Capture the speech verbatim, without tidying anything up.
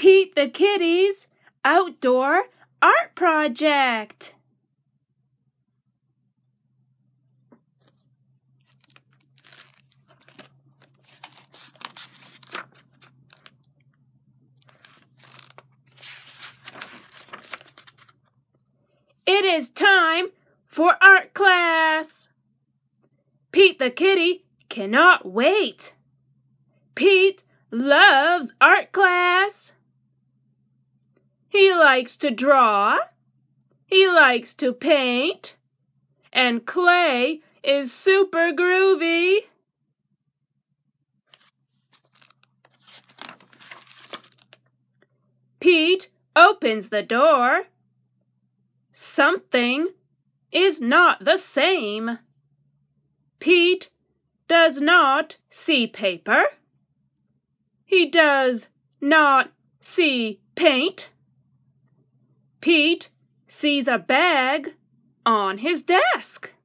Pete the Kitty's outdoor art project. It is time for art class. Pete the Kitty cannot wait. Pete loves art class. He likes to draw. He likes to paint. And clay is super groovy. Pete opens the door. Something is not the same. Pete does not see paper. He does not see paint. Pete sees a bag on his desk.